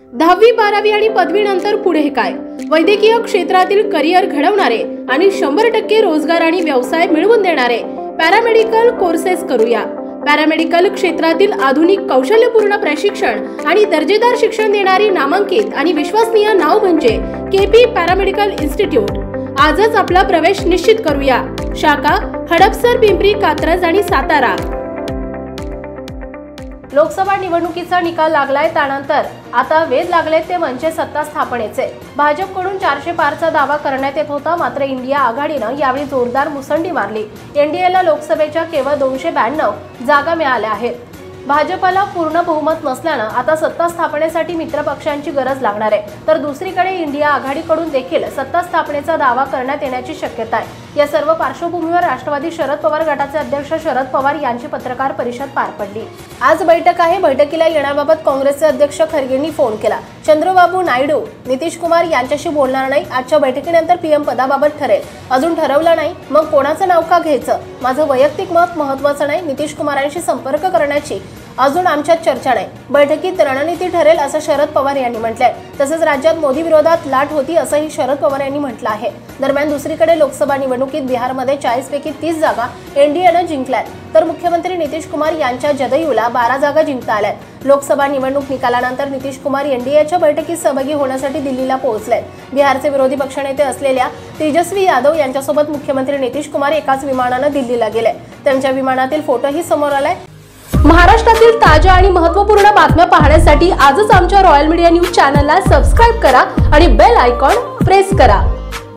10वी 12वी आणि पदवीनंतर पुढे काय? वैद्यकीय क्षेत्रातील करिअर घडवणारे आणि 100% रोजगार आणि व्यवसाय मिळवून देणारे पॅरामेडिकल कोर्सेस करूया। पॅरामेडिकल क्षेत्रातील आधुनिक कौशल्यपूर्ण प्रशिक्षण आणि दर्जेदार शिक्षण देणारी नामांकित आणि विश्वसनीय नाव म्हणजे केपी पॅरामेडिकल इन्स्टिट्यूट। आजच आपला प्रवेश निश्चित करूया। शाखा हडपसर, पिंपरी, कात्रज आणि सातारा। लोकसभा निवडणुकीचा निकाल लागलाय, त्यानंतर आता वेध लागले ते म्हणजे सत्ता स्थापनेचे। भाजपकडून 400 पारचा दावा करण्यात येत होता, मात्र इंडिया आघाडीनं यावेळी जोरदार मुसंडी मारली। एनडीएला लोकसभेच्या केवळ 292 जागा मिळाल्या आहेत। भाजपला पूर्ण बहुमत नसल्यानं आता सत्ता स्थापनेसाठी मित्रपक्षांची गरज लागणार आहे, तर दुसरीकडे इंडिया आघाडीकडून देखील सत्ता स्थापनेचा दावा करण्यात येण्याची शक्यता आहे। या सर्व पार्श्वभूमीवर राष्ट्रवादी शरद पवार गटाचे अध्यक्ष शरद पवार यांची पत्रकार परिषद पार पडली। आज बैठक आहे। बैठकीला येण्याबाबत काँग्रेसचे अध्यक्ष खरगेंनी फोन केला। चंद्रबाबू नायडू नितीश कुमार यांच्याशी बोलणार नाही। आजच्या बैठकीनंतर पीएम पदाबाबत ठरेल। अजून ठरवलं नाही, मग कोणाचं नाव का घ्यायचं? माझं वैयक्तिक मत महत्त्वाचं नाही। नितीश कुमारांशी संपर्क करण्याची अजून आमच्यात चर्चा नाही। बैठकीत रणनीती ठरेल असं शरद पवार यांनी म्हटलंय। तसंच राज्यात मोदी विरोधात लाट होती असंही शरद पवार यांनी म्हटलं आहे। दरम्यान दुसरीकडे लोकसभा निवडणुकीत बिहारमध्ये 40 पैकी 30 जागा एनडीएनं जिंकल्यात, तर मुख्यमंत्री नितीश कुमार यांच्या जदयूला 12 जागा जिंकता आल्यात। लोकसभा निवडणूक निकालानंतर नितीश कुमार एनडीएच्या बैठकीत सहभागी होण्यासाठी दिल्लीला पोहोचलेत। बिहारचे विरोधी पक्षनेते असलेल्या तेजस्वी यादव यांच्यासोबत मुख्यमंत्री नितीश कुमार एकाच विमानानं दिल्लीला गेले। त्यांच्या विमानातील फोटोही समोर आलाय। महाराष्ट्रातील ताज्या आणि महत्त्वपूर्ण बातम्या पाहण्यासाठी आजच आमच्या रॉयल मीडिया न्यूज चॅनलला सबस्क्राइब करा आणि बेल आयकॉन प्रेस करा।